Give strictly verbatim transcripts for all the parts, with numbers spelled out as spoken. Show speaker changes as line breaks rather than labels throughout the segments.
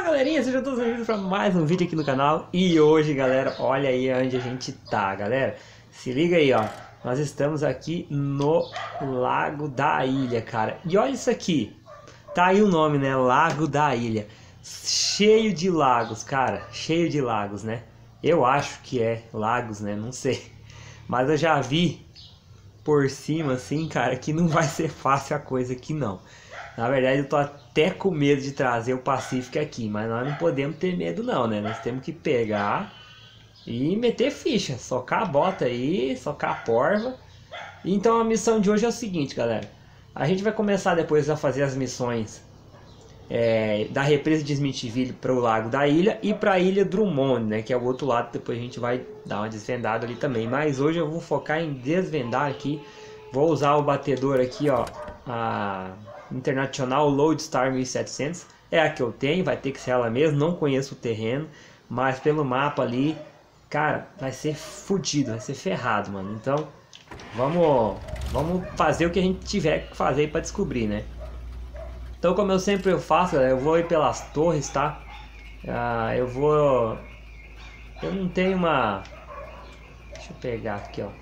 Galerinha, sejam todos bem-vindos para mais um vídeo aqui no canal. E hoje, galera, olha aí onde a gente tá, galera. Se liga aí, ó. Nós estamos aqui no Lago da Ilha, cara. E olha isso aqui. Tá aí o nome, né? Lago da Ilha. Cheio de lagos, cara. Cheio de lagos, né? Eu acho que é lagos, né? Não sei. Mas eu já vi por cima, assim, cara, que não vai ser fácil a coisa aqui, não. Na verdade, eu tô até com medo de trazer o Pacific aqui, mas nós não podemos ter medo não, né? Nós temos que pegar e meter ficha, socar a bota aí, socar a porva. Então a missão de hoje é o seguinte, galera. A gente vai começar depois a fazer as missões é, da represa de Smithville para o Lago da Ilha e para a Ilha Drummond, né? Que é o outro lado, depois a gente vai dar uma desvendada ali também. Mas hoje eu vou focar em desvendar aqui. Vou usar o batedor aqui, ó, a International Lodestar mil e setecentos, é a que eu tenho, vai ter que ser ela mesmo, não conheço o terreno, mas pelo mapa ali, cara, vai ser fodido, vai ser ferrado, mano. Então, vamos, vamos fazer o que a gente tiver que fazer para descobrir, né? Então, como eu sempre eu faço, eu vou ir pelas torres, tá? Ah, eu vou... Eu não tenho uma... Deixa eu pegar aqui, ó.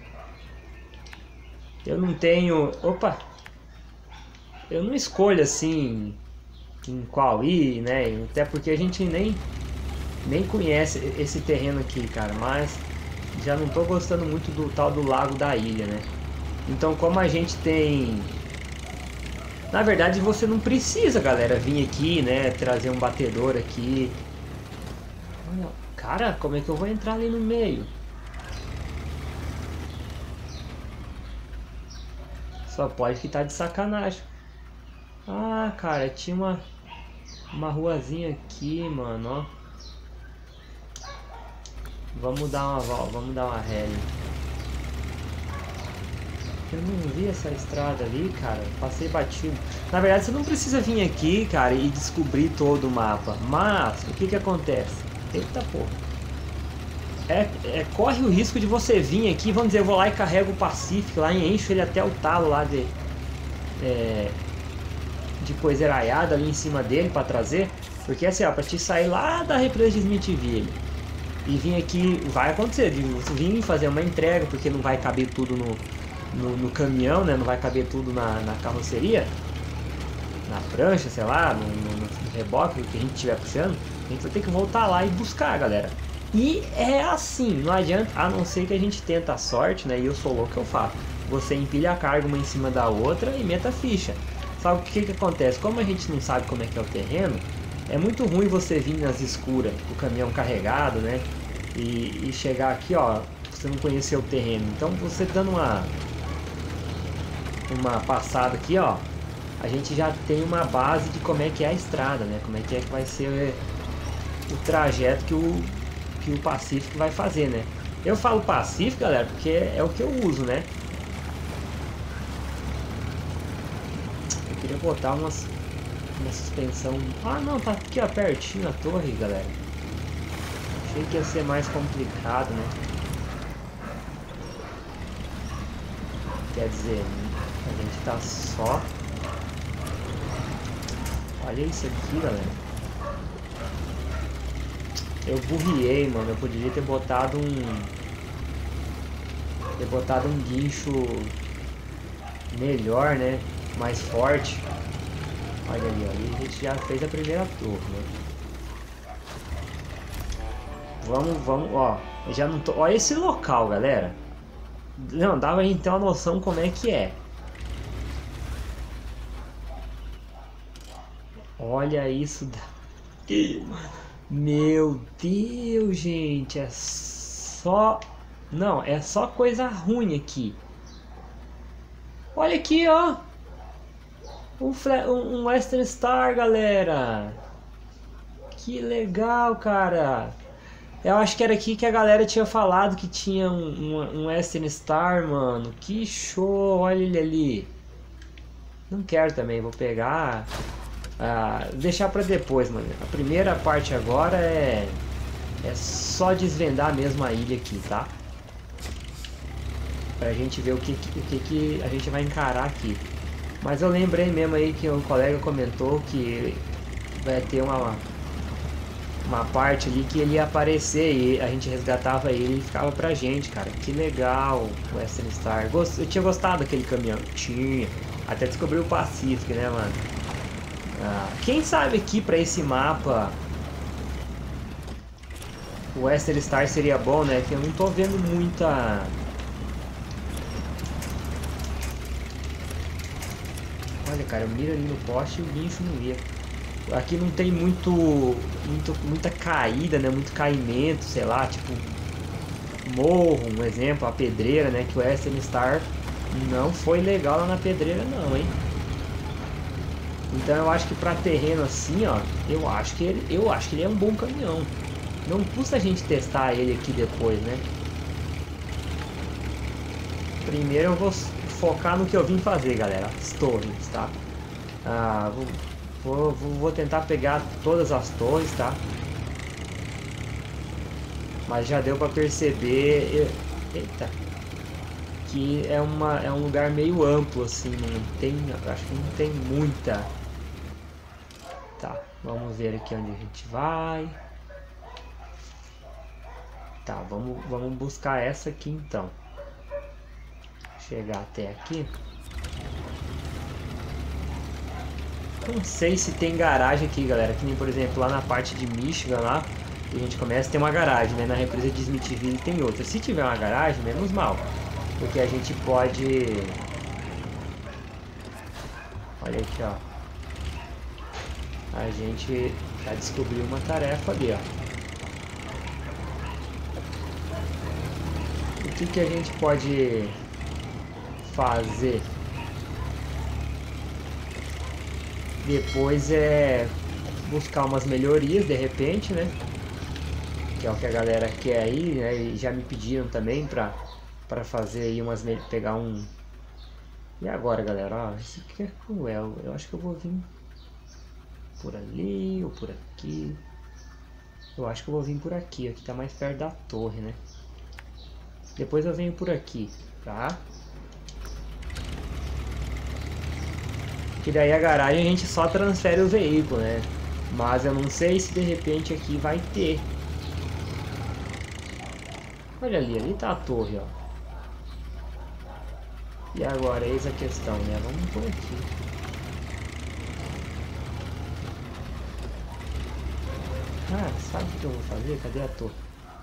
Eu não tenho... Opa! Eu não escolho assim em qual ir, né? Até porque a gente nem, nem conhece esse terreno aqui, cara. Mas já não tô gostando muito do tal do Lago da Ilha, né? Então, como a gente tem... Na verdade, você não precisa, galera, vir aqui, né? Trazer um batedor aqui. Cara, como é que eu vou entrar ali no meio? Só pode que tá de sacanagem. Ah, cara, tinha uma uma ruazinha aqui, mano, ó. Vamos dar uma volta, vamos dar uma ré. Eu não vi essa estrada ali, cara. Passei batido. Na verdade, você não precisa vir aqui, cara, e descobrir todo o mapa. Mas, o que que acontece? Eita porra. É, é, corre o risco de você vir aqui, vamos dizer, eu vou lá e carrego o Pacific lá e encho ele até o talo lá de... É, de coisa eraiada ali em cima dele para trazer, porque assim, ó, para te sair lá da represa de Smithville e vir aqui, vai acontecer de você vir fazer uma entrega, porque não vai caber tudo no, no, no caminhão, né? Não vai caber tudo na, na carroceria, na prancha, sei lá, no, no, no reboque, o que a gente estiver puxando, a gente vai ter que voltar lá e buscar, galera. E é assim, não adianta, a não ser que a gente tenta a sorte, né? E eu sou louco que eu faço. Você empilha a carga uma em cima da outra e meta a ficha. Sabe o que que acontece? Como a gente não sabe como é que é o terreno, é muito ruim você vir nas escuras, o caminhão carregado, né? E, e chegar aqui, ó, você não conhecer o terreno. Então você dando uma uma passada aqui, ó, a gente já tem uma base de como é que é a estrada, né? Como é que é que vai ser o trajeto que o que o Pacific vai fazer, né? Eu falo Pacific, galera, porque é o que eu uso, né? Queria botar umas, uma suspensão. Ah, não, tá aqui ó, pertinho a torre, galera. Achei que ia ser mais complicado, né? Quer dizer, a gente tá só. Olha isso aqui, galera. Eu burriei, mano. Eu poderia ter botado um. Ter botado um guincho melhor, né? Mais forte. Olha ali, ó, a gente já fez a primeira torre, né? Vamos, vamos, ó. Eu já não tô. Olha esse local, galera. Não, dava a gente ter uma noção como é que é. Olha isso daqui. Meu Deus, gente. É só. Não, é só coisa ruim aqui. Olha aqui, ó. Um, um Western Star, galera. Que legal, cara. Eu acho que era aqui que a galera tinha falado que tinha um, um, um Western Star, mano. Que show, olha ele ali. Não quero também, vou pegar. Ah, deixar pra depois, mano. A primeira parte agora é... É só desvendar mesmo a ilha aqui, tá? Pra gente ver o que, o que, que a gente vai encarar aqui. Mas eu lembrei mesmo aí que o colega comentou que vai ter uma, uma parte ali que ele ia aparecer e a gente resgatava ele e ficava pra gente, cara. Que legal o Western Star. Gost... Eu tinha gostado daquele caminhão. Tinha. Até descobri o Pacific, né, mano? Ah, quem sabe aqui pra esse mapa o Western Star seria bom, né? Que eu não tô vendo muita... Olha, cara, eu miro ali no poste e o guincho não ia. Aqui não tem muito, muito, muita caída, né? Muito caimento, sei lá, tipo morro, um exemplo, a pedreira, né? Que o Western Star não foi legal lá na pedreira, não, hein? Então eu acho que para terreno assim, ó, eu acho que ele, eu acho que ele é um bom caminhão. Não custa a gente testar ele aqui depois, né? Primeiro eu vou focar no que eu vim fazer, galera, as torres, tá? Ah, vou Vou, vou, vou tentar pegar todas as torres, tá? Mas já deu pra perceber... Eita! Que é, uma, é um lugar meio amplo, assim. Não tem... Acho que não tem muita... Tá, vamos ver aqui onde a gente vai. Tá, vamos, vamos buscar essa aqui, então. Chegar até aqui. Não sei se tem garagem aqui, galera. Que nem, por exemplo, lá na parte de Michigan, lá, que a gente começa, tem uma garagem, né? Na represa de Smithville tem outra. Se tiver uma garagem, menos mal. Porque a gente pode... Olha aqui, ó. A gente já descobriu uma tarefa ali, ó. O que que a gente pode fazer? Depois é buscar umas melhorias de repente, né? Que é o que a galera quer aí, né? E já me pediram também pra, pra fazer aí umas... Pegar um... E agora, galera? Ó, esse aqui é cruel. Eu acho que eu vou vir por ali ou por aqui. Eu acho que eu vou vir por aqui. Aqui tá mais perto da torre, né? Depois eu venho por aqui, tá? Que daí a garagem a gente só transfere o veículo, né? Mas eu não sei se de repente aqui vai ter. Olha ali, ali tá a torre, ó. E agora, eis a questão, né? Vamos por aqui. Ah, sabe o que eu vou fazer? Cadê a torre?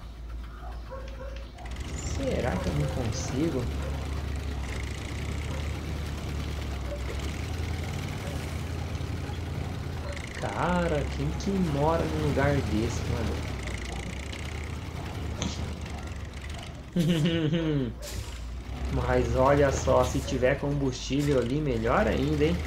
Será que eu não consigo? Cara, quem que mora num lugar desse, mano? Mas olha só, se tiver combustível ali, melhor ainda, hein?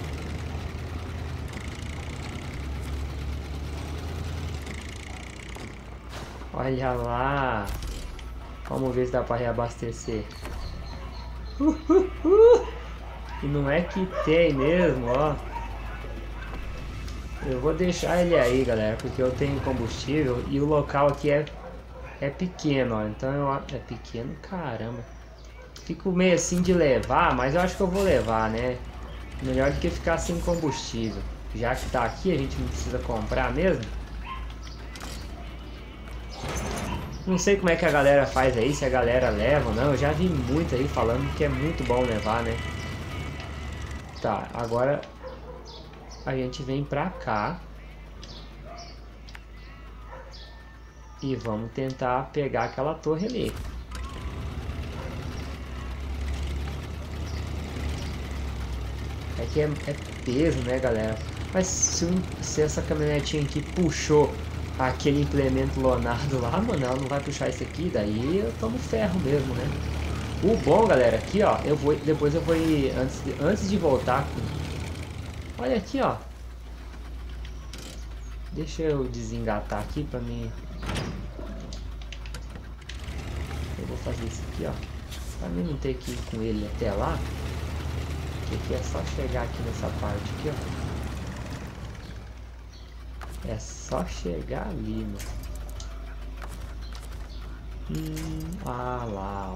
Olha lá. Vamos ver se dá pra reabastecer. Uh, uh, uh. E não é que tem mesmo, ó. Eu vou deixar ele aí, galera, porque eu tenho combustível e o local aqui é, é pequeno, ó. Então eu... É pequeno, caramba. Fico meio assim de levar, mas eu acho que eu vou levar, né? Melhor do que ficar sem combustível. Já que tá aqui, a gente não precisa comprar mesmo. Não sei como é que a galera faz aí, se a galera leva ou não. Eu já vi muito aí falando que é muito bom levar, né? Tá, agora a gente vem pra cá. E vamos tentar pegar aquela torre ali. É que é, é peso, né, galera? Mas se, um, se essa caminhonetinha aqui puxou aquele implemento lonado lá, mano, ela não vai puxar esse aqui, daí eu tomo ferro mesmo, né? O bom, galera, aqui, ó, eu vou, depois eu vou ir, antes de, antes de voltar com... Olha aqui, ó. Deixa eu desengatar aqui pra mim... Eu vou fazer isso aqui, ó. Pra mim não ter que ir com ele até lá. Que aqui é só chegar aqui nessa parte aqui, ó. É só chegar ali, mano. Hum, ah lá, ó.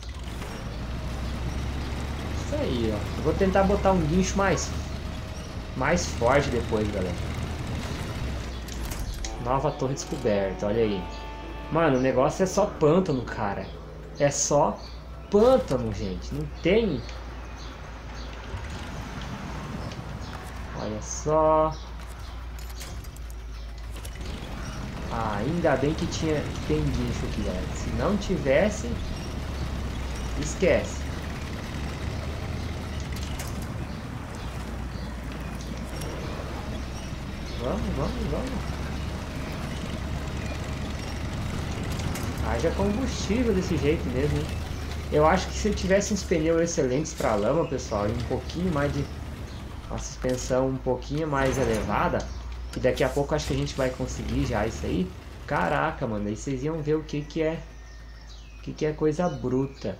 Isso aí, ó. Eu vou tentar botar um guincho mais mais forte depois, galera. Nova torre descoberta, olha aí. Mano, o negócio é só pântano, cara. É só pântano, gente. Não tem... Olha só. Ah, ainda bem que tinha que tem guincho aqui, galera. Se não tivesse, esquece. Vamos, vamos, vamos. Haja combustível desse jeito mesmo, hein? Eu acho que se eu tivesse uns pneus excelentes para lama, pessoal, e um pouquinho mais de... uma suspensão um pouquinho mais elevada, que daqui a pouco acho que a gente vai conseguir já isso aí. Caraca, mano, aí vocês iam ver o que que é, o que que é coisa bruta.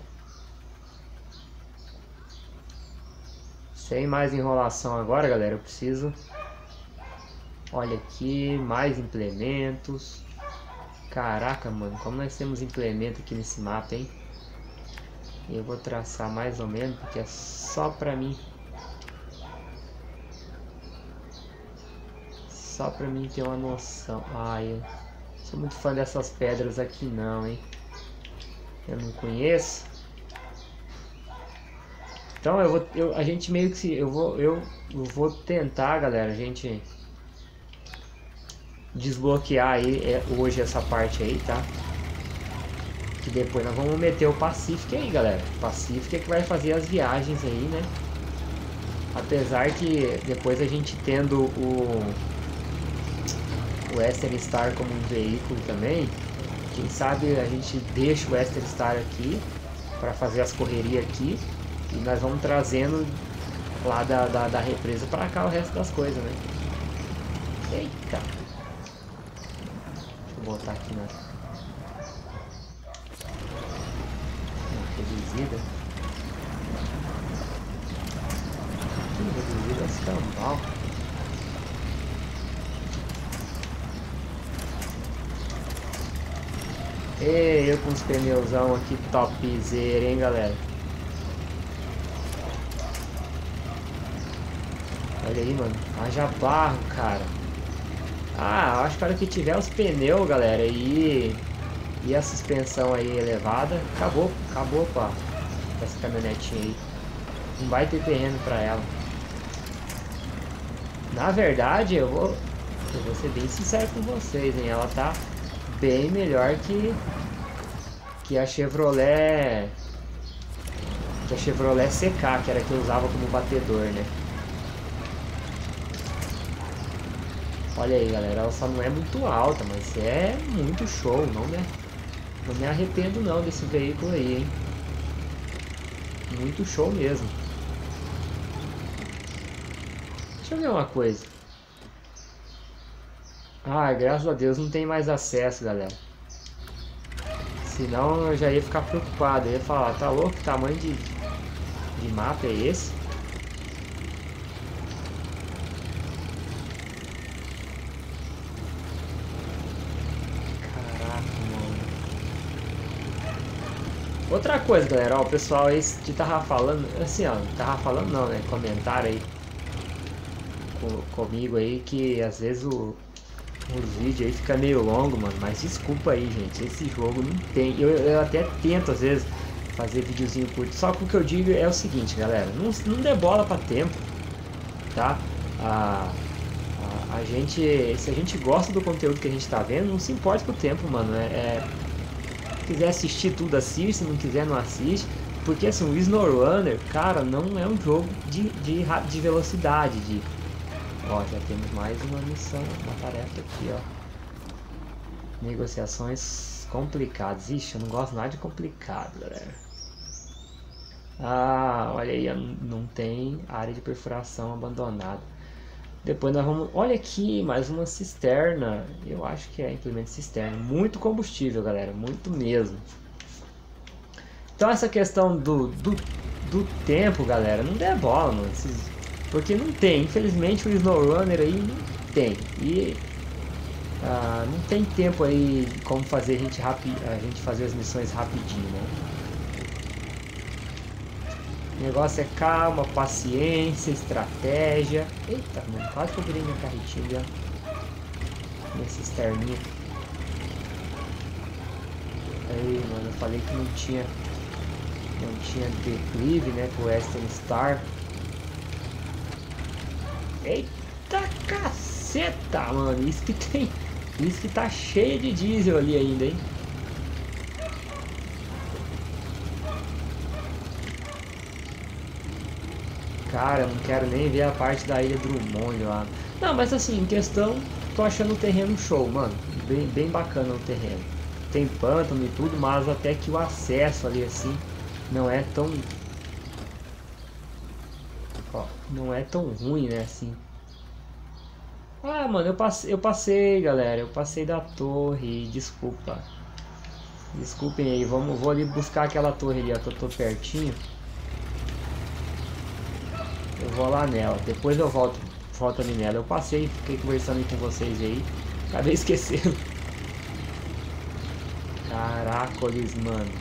Sem mais enrolação agora, galera, eu preciso... Olha aqui, mais implementos. Caraca, mano, como nós temos implemento aqui nesse mapa, hein? Eu vou traçar mais ou menos, porque é só pra mim... Só pra mim ter uma noção. Ai, eu sou muito fã dessas pedras aqui não, hein? Eu não conheço. Então eu vou, eu, a gente meio que se, eu vou, eu, eu vou tentar, galera, a gente desbloquear aí é, hoje essa parte aí, tá? Que depois nós vamos meter o Pacific aí, galera. O Pacific é que vai fazer as viagens aí, né? Apesar que depois a gente tendo o o Western Star como um veículo também, quem sabe a gente deixa o Western Star aqui para fazer as correrias aqui e nós vamos trazendo lá da, da, da represa para cá o resto das coisas, né? Eita! Deixa eu botar aqui na, na reduzida. Aqui reduzida é escambau. E eu com os pneuzão aqui topzera, hein, galera? Olha aí, mano. Haja barro, cara. Ah, acho que a hora que tiver os pneus, galera, e, e a suspensão aí elevada, acabou, acabou, pá. Essa caminhonetinha aí. Não vai ter terreno pra ela. Na verdade, eu vou, eu vou ser bem sincero com vocês, hein? Ela tá bem melhor que que a Chevrolet que a Chevrolet C K, que era a que eu usava como batedor, né? Olha aí, galera, ela só não é muito alta, mas é muito show. Não me, não me arrependo não desse veículo aí, hein? Muito show mesmo. Deixa eu ver uma coisa. Ah, graças a Deus não tem mais acesso, galera. Senão eu já ia ficar preocupado. Eu ia falar, tá louco? Que tamanho de, de mapa é esse? Caraca, mano. Outra coisa, galera, ó, o pessoal aí que tava falando, assim, ó, tava falando não, né? Comentaram aí com, comigo aí que às vezes o os vídeos aí fica meio longo, mano, mas desculpa aí, gente, esse jogo não tem, eu, eu até tento às vezes fazer videozinho curto, só que o que eu digo é o seguinte, galera, não, não dê bola pra tempo, tá? A, a, a gente, se a gente gosta do conteúdo que a gente tá vendo, não se importa com o tempo, mano, é, é, se quiser assistir tudo, assiste, se não quiser, não assiste, porque assim, o SnowRunner, cara, não é um jogo de, de, de velocidade, de... Ó, já temos mais uma missão, uma tarefa aqui, ó. Negociações complicadas. Ixi, eu não gosto nada de complicado, galera. Ah, olha aí, não tem área de perfuração abandonada. Depois nós vamos... Olha aqui, mais uma cisterna. Eu acho que é implemento cisterna. Muito combustível, galera, muito mesmo. Então essa questão do, do, do tempo, galera, não dê bola, mano. Esses... Porque não tem, infelizmente o SnowRunner aí não tem. E ah, não tem tempo aí como fazer a gente, rapi a gente fazer as missões rapidinho, né? O negócio é calma, paciência, estratégia. Eita, mano, quase que eu virei minha carretinha ali, ó. Minha cisterninha. Aí, mano, eu falei que não tinha... Não tinha declive, né, pro Western Star. Eita caceta, mano. Isso que tem... Isso que tá cheio de diesel ali ainda, hein. Cara, eu não quero nem ver a parte da ilha Drummond lá. Não, mas assim, em questão, tô achando o terreno show, mano. Bem, bem bacana o terreno. Tem pântano e tudo, mas até que o acesso ali, assim, não é tão... Ó, não é tão ruim, né, assim. Ah, mano, eu passei, eu passei, galera. Eu passei da torre, desculpa. Desculpem aí, vamos, vou ali buscar aquela torre ali, ó, que eu tô pertinho. Eu vou lá nela, depois eu volto, volto ali nela. Eu passei, fiquei conversando aí com vocês aí, acabei esquecendo. Caracoles, mano.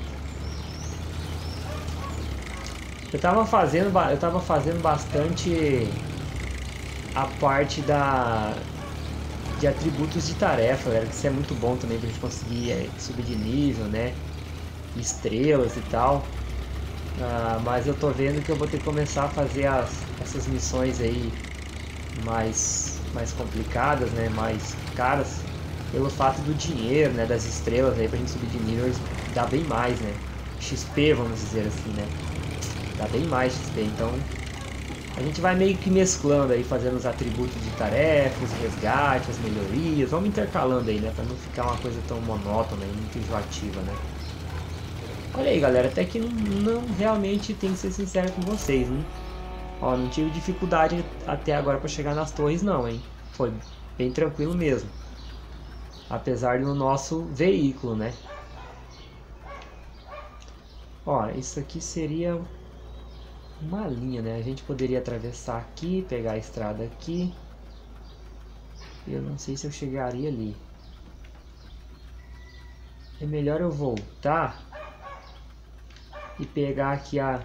Eu tava fazendo, eu tava fazendo bastante a parte da de atributos de tarefa, galera, que isso é muito bom também pra gente conseguir é, subir de nível, né? Estrelas e tal. Ah, mas eu tô vendo que eu vou ter que começar a fazer as, essas missões aí mais, mais complicadas, né, mais caras, pelo fato do dinheiro, né, das estrelas aí pra gente subir de nível, dá bem mais, né, X P, vamos dizer assim, né, dá bem mais X P, então a gente vai meio que mesclando aí, fazendo os atributos de tarefa, os resgates, as melhorias, vamos intercalando aí, né, pra não ficar uma coisa tão monótona e muito enjoativa, né. Olha aí, galera, até que não, não realmente tem que ser sincero com vocês, hein? Ó, não tive dificuldade até agora para chegar nas torres não, hein? Foi bem tranquilo mesmo. Apesar do nosso veículo, né? Ó, isso aqui seria uma linha, né? A gente poderia atravessar aqui, pegar a estrada aqui. Eu não sei se eu chegaria ali. É melhor eu voltar e pegar aqui a...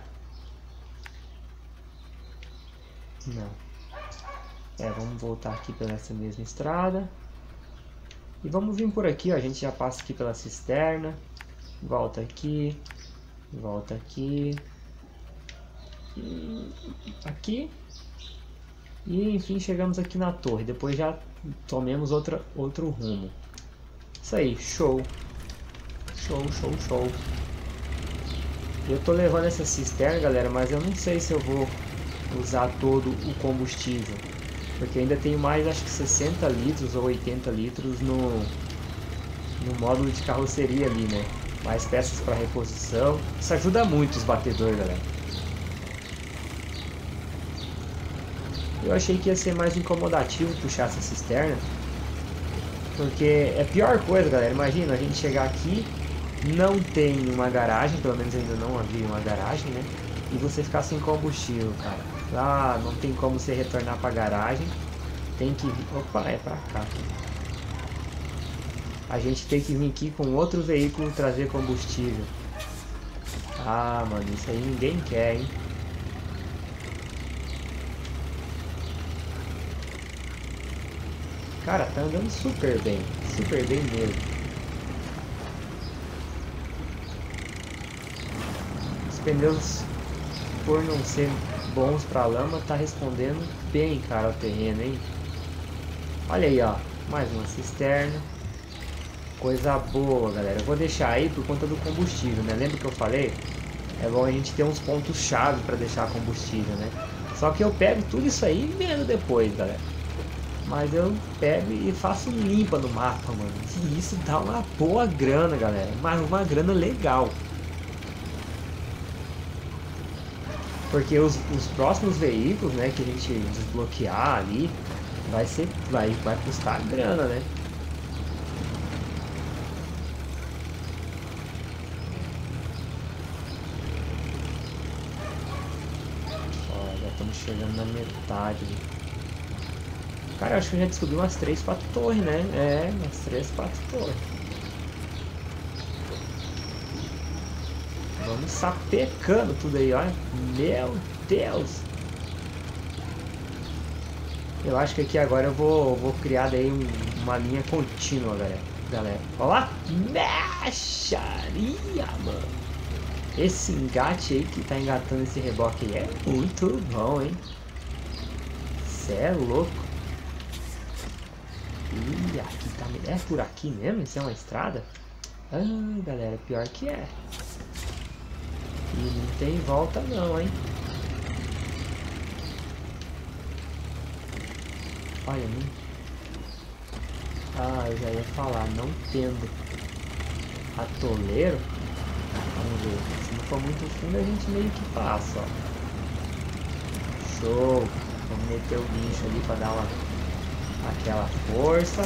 Não. É, vamos voltar aqui pela essa mesma estrada. E vamos vir por aqui, ó. A gente já passa aqui pela cisterna. Volta aqui. Volta aqui. E aqui. E enfim, chegamos aqui na torre. Depois já tomemos outra, outro rumo. Isso aí, show. Show, show, show. Eu tô levando essa cisterna, galera, mas eu não sei se eu vou usar todo o combustível, porque ainda tenho mais, acho que sessenta litros ou oitenta litros no, no módulo de carroceria ali, né? Mais peças para reposição. Isso ajuda muito os batedores, galera. Eu achei que ia ser mais incomodativo puxar essa cisterna, porque é a pior coisa, galera. Imagina a gente chegar aqui, não tem uma garagem, pelo menos ainda não havia uma garagem, né? E você ficar sem combustível, cara. Ah, não tem como você retornar pra garagem. Tem que vir... Opa, é pra cá. A gente tem que vir aqui com outro veículo trazer combustível. Ah, mano, isso aí ninguém quer, hein? Cara, tá andando super bem. Super bem mesmo. Os pneus, por não ser bons pra lama, tá respondendo bem, cara, o terreno, hein? Olha aí, ó. Mais uma cisterna. Coisa boa, galera. Eu vou deixar aí por conta do combustível, né? Lembra que eu falei? É bom a gente ter uns pontos-chave pra deixar combustível, né? Só que eu pego tudo isso aí e vendo depois, galera. Mas eu pego e faço limpa no mapa, mano. E isso dá uma boa grana, galera. Mas uma grana legal. Porque os, os próximos veículos, né, que a gente desbloquear ali, vai ser, vai, vai custar grana, né? Ó, já estamos chegando na metade. Cara, eu acho que eu já descobri umas três, quatro torres, né? É, umas três, quatro torres. Vamos sapecando tudo aí, olha. Meu Deus. Eu acho que aqui agora eu vou, vou criar daí um, uma linha contínua, galera. galera. Olha lá. Mecharia, mano. Esse engate aí que tá engatando esse reboque aí é muito bom, hein? Cê é louco. Ih, aqui tá... É por aqui mesmo? Isso é uma estrada? Ah, galera, pior que é. E não tem volta não, hein? Olha, não... Ah, eu já ia falar, não tendo atoleiro. Vamos ver, se não for muito fundo a gente meio que passa, ó. Show! Vamos meter o guincho ali pra dar uma... aquela força.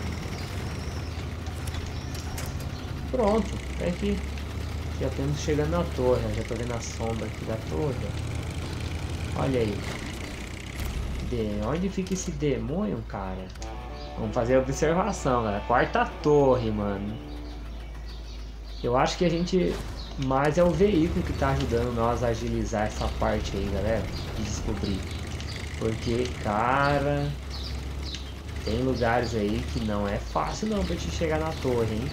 Pronto, é aqui. Já estamos chegando na torre, já tô vendo a sombra aqui da torre. Olha aí. De onde fica esse demônio, cara? Vamos fazer a observação, galera. Quarta torre, mano. Eu acho que a gente... Mas é o veículo que tá ajudando nós a agilizar essa parte aí, galera. De descobrir. Porque, cara... Tem lugares aí que não é fácil não pra te chegar na torre, hein?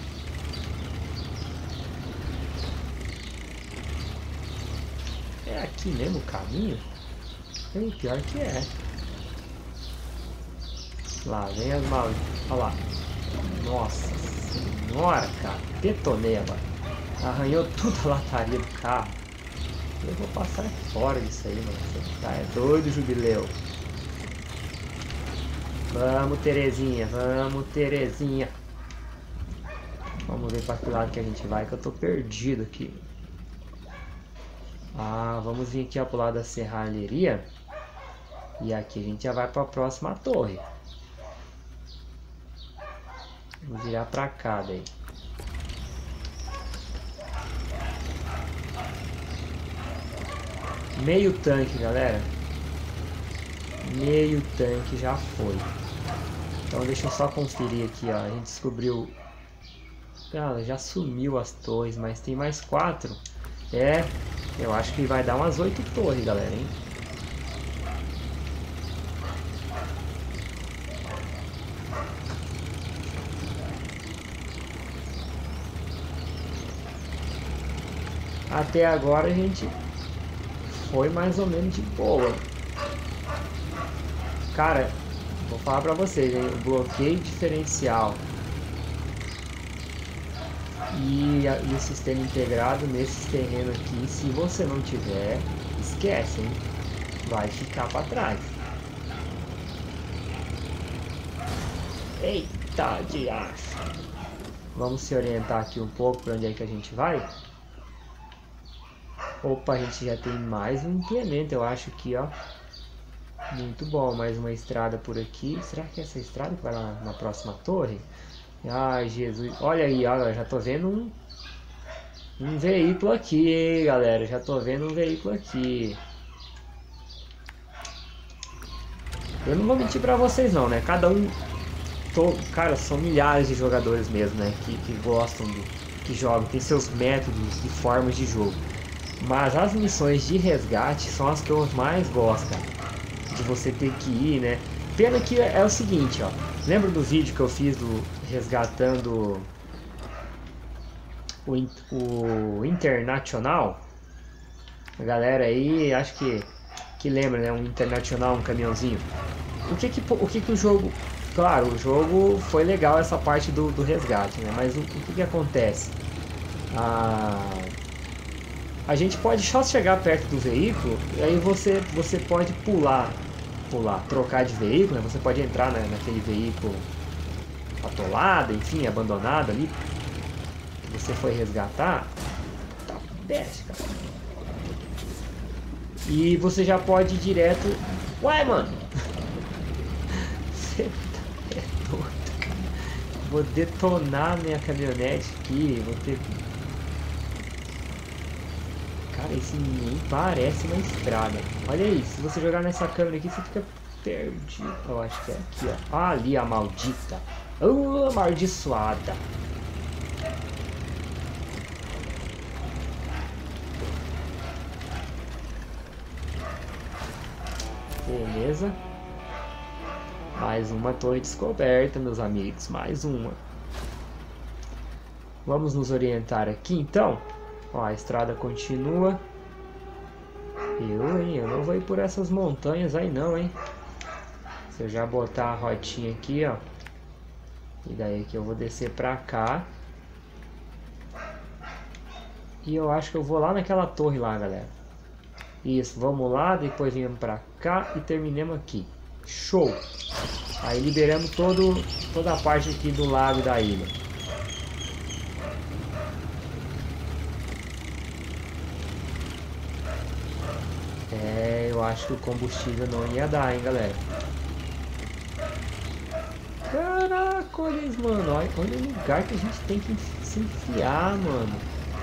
É aqui mesmo o caminho? É pior que é. Lá, vem as malas. Olha lá. Nossa senhora, cara. Detonei agora. Arranhou toda a lataria do carro. Eu vou passar fora disso aí, mano. Você tá é doido, Jubileu. Vamos, Terezinha. Vamos, Terezinha. Vamos ver para que lado que a gente vai, que eu tô perdido aqui. Ah, vamos vir aqui ó, pro lado da serralheria. E aqui a gente já vai para a próxima torre. Vamos virar pra cá daí. Meio tanque, galera. Meio tanque já foi. Então deixa eu só conferir aqui, ó. A gente descobriu... Ah, já sumiu as torres, mas tem mais quatro. É, eu acho que vai dar umas oito torres, galera, hein? Até agora a gente foi mais ou menos de boa. Cara, vou falar pra vocês, hein? O bloqueio diferencial e, a, e o sistema integrado nesses terrenos aqui, se você não tiver, esquece, hein? Vai ficar pra trás. Eita de acho. Vamos se orientar aqui um pouco para onde é que a gente vai. Opa, a gente já tem mais um implemento, eu acho aqui, ó. Muito bom, mais uma estrada por aqui. Será que é essa estrada que vai lá na próxima torre? Ai, Jesus. Olha aí, ó, já tô vendo um, um veículo aqui, galera. Já tô vendo um veículo aqui. Eu não vou mentir pra vocês não, né? Cada um... Tô, cara, são milhares de jogadores mesmo, né? Que, que gostam, do, que jogam, tem seus métodos e formas de jogo. Mas as missões de resgate são as que eu mais gosto, cara. De você ter que ir, né? Pena que é, é o seguinte, ó. Lembra do vídeo que eu fiz do resgatando o, o Internacional? A galera aí, acho que que lembra, né? Um Internacional, um caminhãozinho. O que que o, que que o jogo... Claro, o jogo foi legal essa parte do, do resgate, né? Mas o, o que que acontece? Ah... A gente pode só chegar perto do veículo e aí você, você pode pular, pular, trocar de veículo, né? Você pode entrar, né, naquele veículo atolado, enfim, abandonado ali, que você foi resgatar. Tá, desce, cara. E você já pode ir direto... Ué, mano! Você tá é doido, cara. Vou detonar minha caminhonete aqui, vou ter... Cara, esse nem parece uma estrada. Olha aí, se você jogar nessa câmera aqui, você fica perdido. Eu acho que é aqui, ó. Ah, ali a maldita. Oh, amaldiçoada. Beleza. Mais uma torre descoberta, meus amigos. Mais uma. Vamos nos orientar aqui, então. Ó, a estrada continua. Eu, hein? Eu não vou ir por essas montanhas aí, não, hein? Se eu já botar a rotinha aqui, ó. E daí que eu vou descer pra cá. E eu acho que eu vou lá naquela torre lá, galera. Isso, vamos lá, depois viemos pra cá e terminamos aqui. Show! Aí liberamos todo, toda a parte aqui do lago da ilha. É, eu acho que o combustível não ia dar, hein, galera. Caraca, olha isso, mano. Olha, olha o lugar que a gente tem que se enfiar, mano.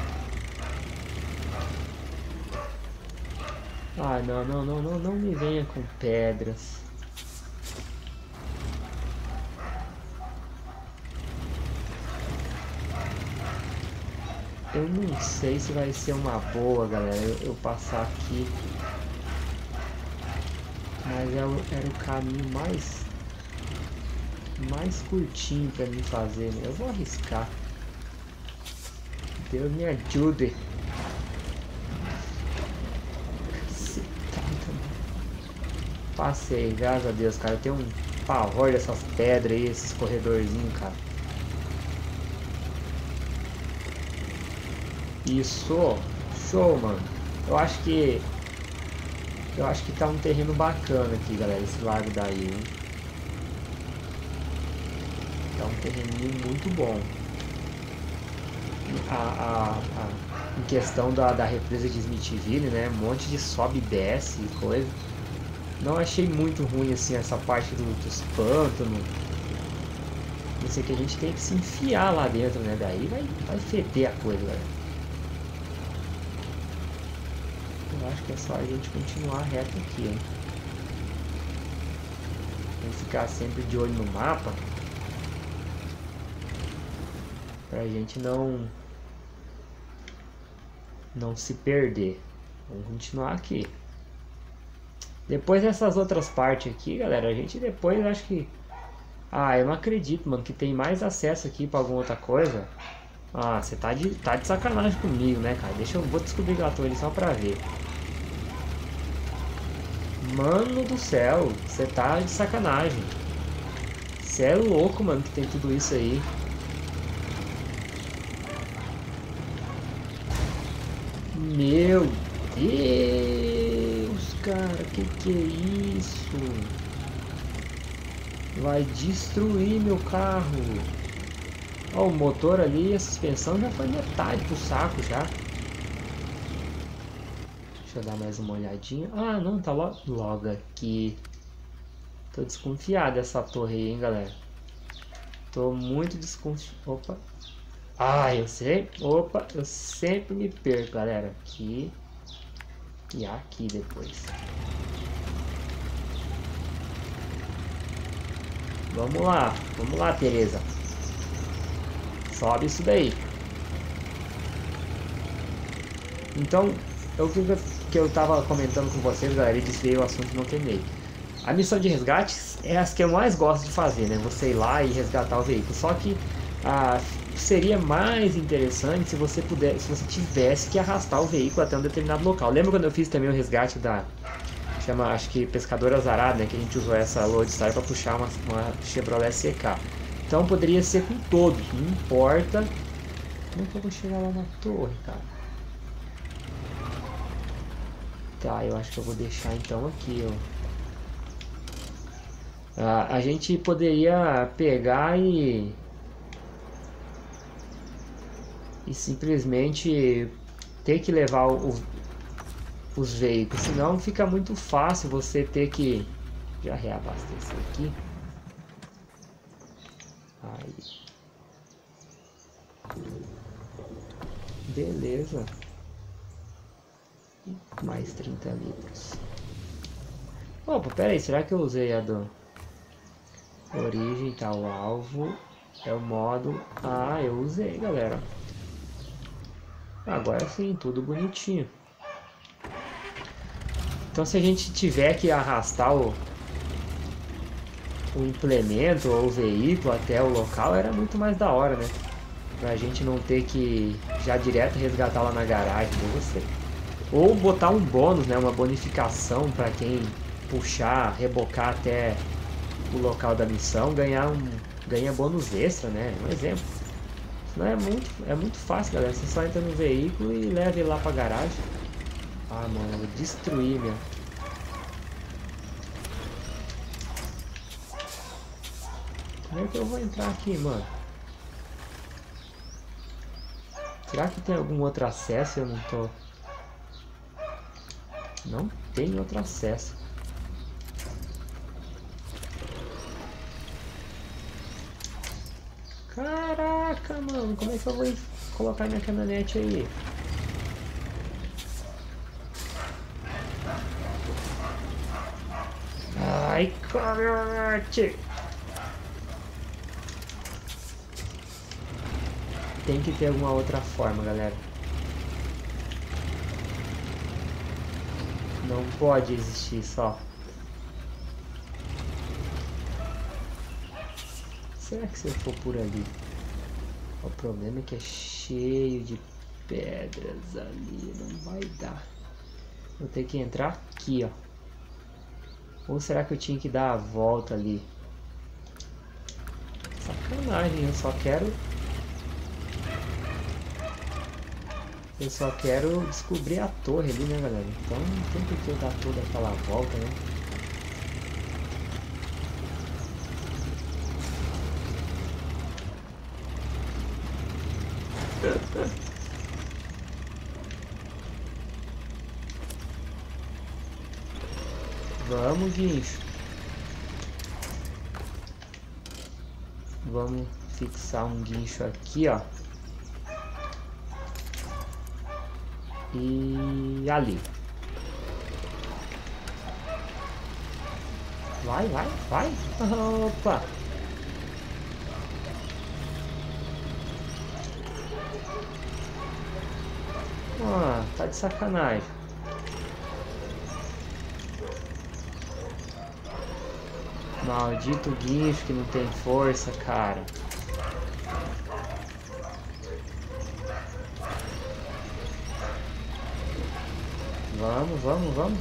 Ah, não, não, não, não, não me venha com pedras. Eu não sei se vai ser uma boa, galera, eu, eu passar aqui. Mas é o, era o caminho mais mais curtinho pra mim fazer, né? Eu vou arriscar. Deus me ajude. Passei, graças a Deus, cara. Eu tenho um pavor dessas pedras aí, esses corredorzinhos, cara. Isso, show, mano. Eu acho que eu acho que tá um terreno bacana aqui, galera, esse lago daí, hein? Tá um terreninho muito bom. A, a, a, em questão da, da represa de Smithville, né? Um monte de sobe e desce e coisa. Não achei muito ruim assim essa parte do, dos pântanos. Isso aqui a gente tem que se enfiar lá dentro, né? Daí vai, vai feder a coisa, galera. Eu acho que é só a gente continuar reto aqui, hein? Vamos ficar sempre de olho no mapa. Pra gente não não se perder. Vamos continuar aqui. Depois dessas outras partes aqui, galera, a gente depois acho que... Ah, eu não acredito, mano, que tem mais acesso aqui pra alguma outra coisa. Ah, você tá de, tá de sacanagem comigo, né, cara? Deixa eu... Vou descobrir a torre só pra ver. Mano do céu, você tá de sacanagem. Você é louco, mano, que tem tudo isso aí. Meu Deus, cara, que que é isso? Vai destruir meu carro. Ó, o motor ali, a suspensão já foi metade pro saco já. Deixa eu dar mais uma olhadinha. Ah, não, tá logo, logo aqui. Tô desconfiado dessa torre aí, hein, galera. Tô muito desconfiado. Opa. Ah, eu sempre... Opa, eu sempre me perco, galera. Aqui. E aqui depois. Vamos lá. Vamos lá, Tereza. Sobe isso daí. Então, o que, que eu tava comentando com vocês, galera, e desviei o assunto e não terminei. A missão de resgate é as que eu mais gosto de fazer, né? Você ir lá e resgatar o veículo. Só que ah, seria mais interessante se você puder, se você tivesse que arrastar o veículo até um determinado local. Lembra quando eu fiz também o resgate da... Chama, acho que Pescador Azarado, né? Que a gente usou essa Lodestar para puxar uma, uma Chevrolet C K. Então poderia ser com todos, não importa. Como é que eu vou chegar lá na torre, cara? Tá, eu acho que eu vou deixar então aqui, ó. Ah, a gente poderia pegar e... E simplesmente ter que levar o, os veículos, senão fica muito fácil você ter que... Já reabastecer aqui. Aí. Beleza. Mais trinta litros. Opa, pera aí, será que eu usei a do... Origem, tá, o alvo é o modo... Ah, eu usei, galera. Agora sim, tudo bonitinho. Então se a gente tiver que arrastar o, o implemento ou o veículo até o local, era muito mais da hora, né? Pra gente não ter que já direto resgatar lá na garagem, não sei. Ou botar um bônus, né? Uma bonificação para quem puxar, rebocar até o local da missão, ganhar um ganha bônus extra, né? Um exemplo. Não é muito, é muito fácil, galera. Você só entra no veículo e leva ele lá pra garagem. Ah, mano, eu vou destruir, meu. Como é que eu vou entrar aqui, mano? Será que tem algum outro acesso? Eu não tô... Não tem outro acesso. Caraca, mano. Como é que eu vou colocar minha caminhonete aí? Ai, caminhonete! Tem que ter alguma outra forma, galera. Não pode existir só. Será que se eu for por ali? O problema é que é cheio de pedras ali. Não vai dar. Vou ter que entrar aqui, ó. Ou será que eu tinha que dar a volta ali? Sacanagem, eu só quero... Eu só quero descobrir a torre ali, né, galera? Então não tem por que eu dar toda aquela volta, né? Vamos, guincho. Vamos fixar um guincho aqui, ó. E ali. Vai, vai, vai. Opa. Ah, tá de sacanagem. Maldito guincho que não tem força, cara. Vamos, vamos, vamos.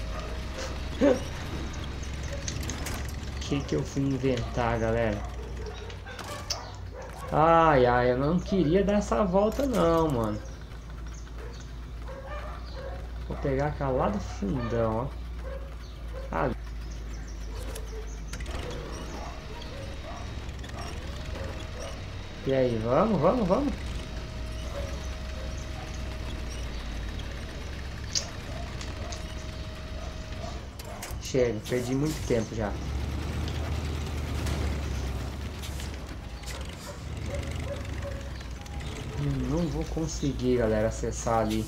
O que que eu fui inventar, galera? Ai, ai, eu não queria dar essa volta não, mano. Vou pegar aquela lá do fundão, ó. Ah. E aí, vamos, vamos, vamos. Chega, perdi muito tempo já. Hum, não vou conseguir, galera, acessar ali.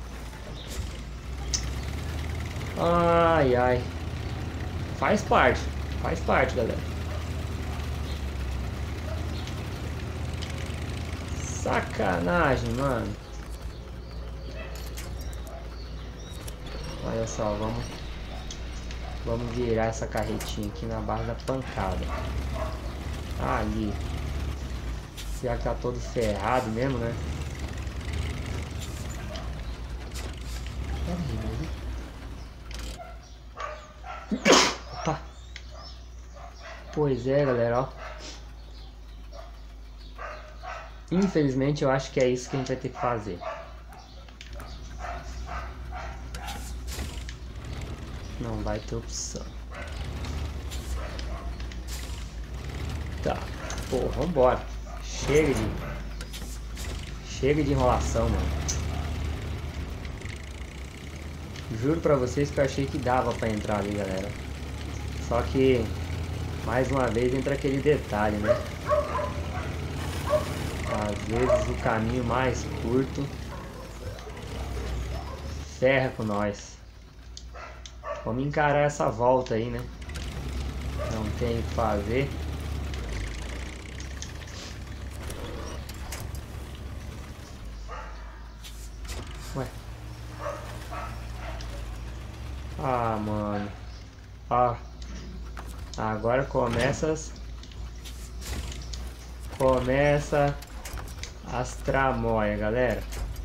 Ai, ai. Faz parte, faz parte, galera. Sacanagem, mano. Olha só, vamos Vamos virar essa carretinha aqui na base da pancada. Ali. Já que tá todo ferrado mesmo, né? Opa. Pois é, galera, ó. Infelizmente eu acho que é isso que a gente vai ter que fazer. Não vai ter opção. Tá. Pô, vambora. Chega de... Chega de enrolação, mano. Juro pra vocês que eu achei que dava pra entrar ali, galera. Só que... Mais uma vez entra aquele detalhe, né? Às vezes o caminho mais curto ferra com nós. Vamos encarar essa volta aí, né? Não tem o que fazer. Ué. Ah, mano. Ó. Agora começa as... Começa as tramóias, galera.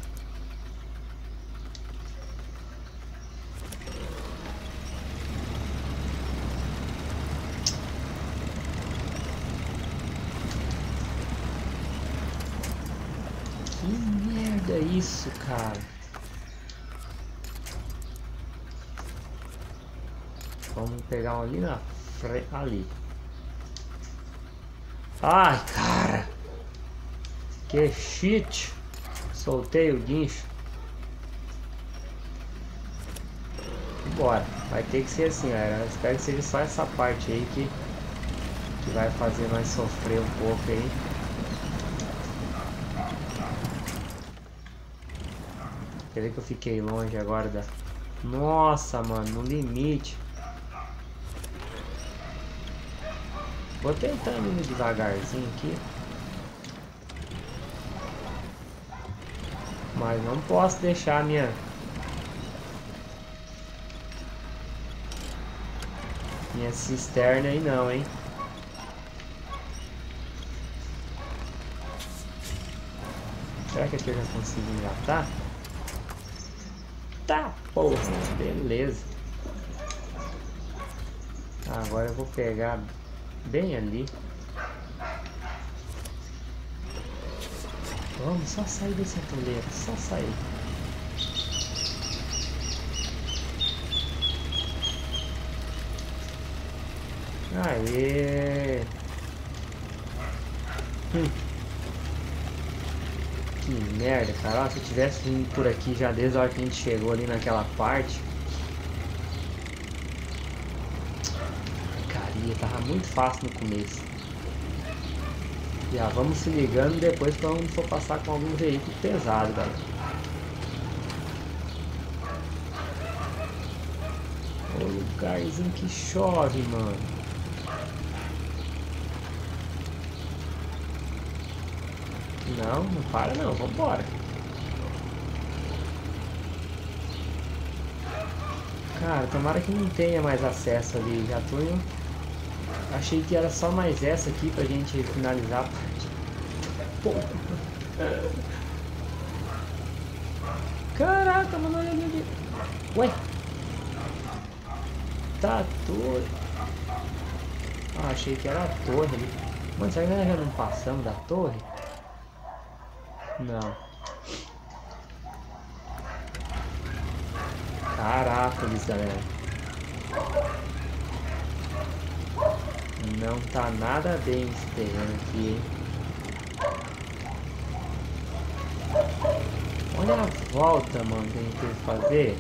Que merda é isso, cara? Vamos pegar um ali na frente. Ali. Ai, cara. Que shit. Soltei o guincho. Bora. Vai ter que ser assim, galera. Eu espero que seja só essa parte aí que, que vai fazer nós sofrer um pouco aí. Quer ver que eu fiquei longe agora da... Nossa, mano, no limite. Vou tentando ir devagarzinho aqui. Mas não posso deixar a minha... Minha cisterna aí não, hein. Será que aqui eu já consigo engatar? Tá, porra, beleza. Agora eu vou pegar bem ali. Vamos só sair desse atoleiro, só sair. Aê! Hum. Que merda, cara. Se eu tivesse vindo por aqui já desde a hora que a gente chegou ali naquela parte. Caria, tava muito fácil no começo. Já vamos se ligando depois quando for passar com algum veículo pesado, galera. O lugarzinho que chove, mano. Não, não para não, vambora. Cara, tomara que não tenha mais acesso ali. Já tô em... Achei que era só mais essa aqui pra gente finalizar a parte. Porra. Caraca, mano, olha ali. Ué. Tá doido. Ah, achei que era a torre ali. Mano, será que nós já não passamos da torre? Não. Caracoles, galera. Não tá nada bem esse terreno aqui, hein? Olha a volta, mano, que a gente teve que fazer.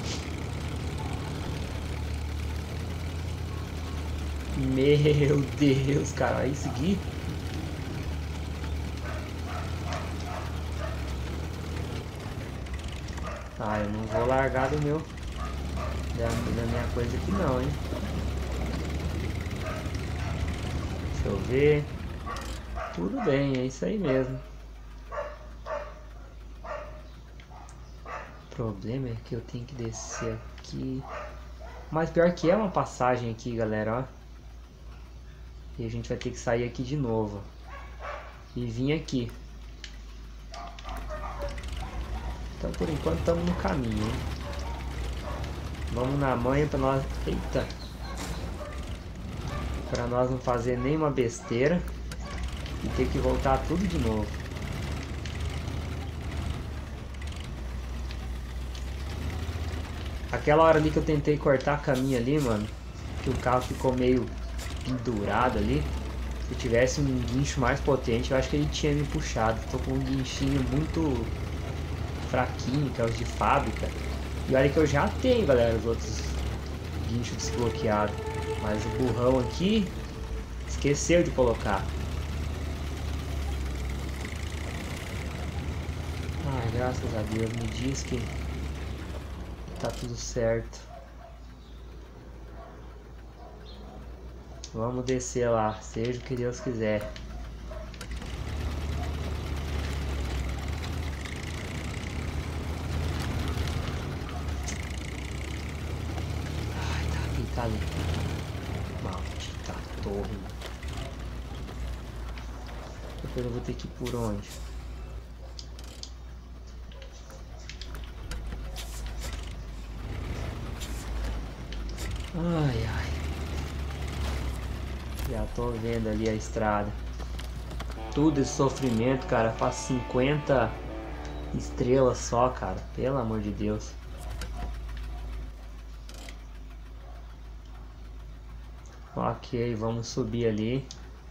Meu Deus, cara. Aí segui. Ah, eu não vou largar do meu da, da minha coisa aqui não, hein. Deixa eu ver. Tudo bem, é isso aí mesmo. O problema é que eu tenho que descer aqui. Mas pior que é uma passagem aqui, galera, ó. E a gente vai ter que sair aqui de novo. E vir aqui. Então por enquanto estamos no caminho, hein? Vamos na manha para nós... Eita! Para nós não fazer nenhuma besteira e ter que voltar tudo de novo. Aquela hora ali que eu tentei cortar caminho ali, mano, que o carro ficou meio pendurado ali. Se eu tivesse um guincho mais potente, eu acho que ele tinha me puxado. Tô com um guinchinho muito fraquinho, que é os de fábrica. E olha que eu já tenho, galera, os outros guinchos desbloqueados. Mas o burrão aqui esqueceu de colocar. Ai, graças a Deus, me diz que tá tudo certo. Vamos descer lá, seja o que Deus quiser. quase. Maldita torre. Depois eu vou ter que ir por onde? Ai, ai. Já tô vendo ali a estrada. Tudo esse sofrimento, cara. Faz cinquenta estrelas só, cara. Pelo amor de Deus. Ok, vamos subir ali.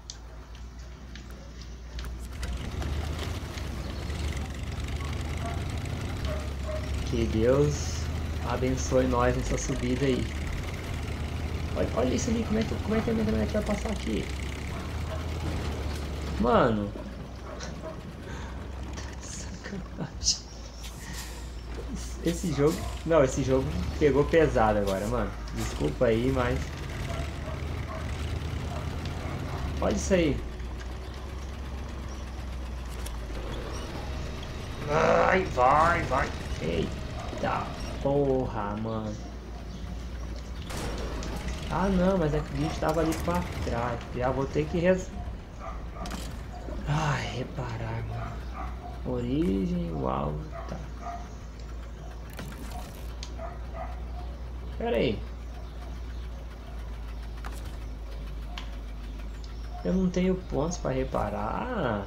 Que Deus abençoe nós nessa subida aí. Olha, olha isso ali, como é, que, como é que a minha internet vai passar aqui? Mano. Sacanagem. Esse jogo... Não, esse jogo pegou pesado agora, mano. Desculpa aí, mas... Olha isso aí. Vai, vai, vai. Eita porra, mano. Ah não, mas é que o bicho tava ali pra trás. Já vou ter que res... Ai, reparar, mano. Origem, uau, tá. Pera aí. Eu não tenho pontos pra reparar.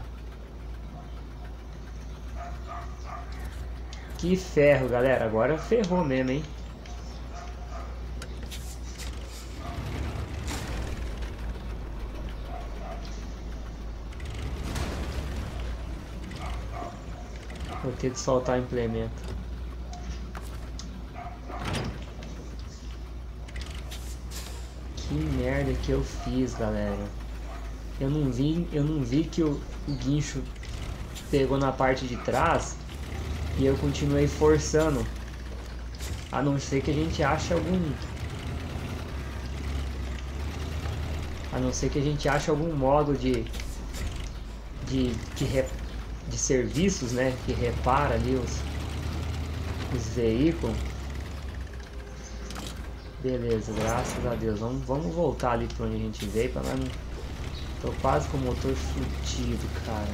Que ferro, galera. Agora ferrou mesmo, hein? Vou ter que soltar o implemento. Que merda que eu fiz, galera. Eu não vi, eu não vi que o, o guincho pegou na parte de trás e eu continuei forçando. A não ser que a gente ache algum... A não ser que a gente ache algum modo de... De, de, re, de serviços, né? Que repara ali os, os veículos. Beleza, graças a Deus. Vamos, vamos voltar ali para onde a gente veio, para nós não... Tô quase com o motor fudido, cara.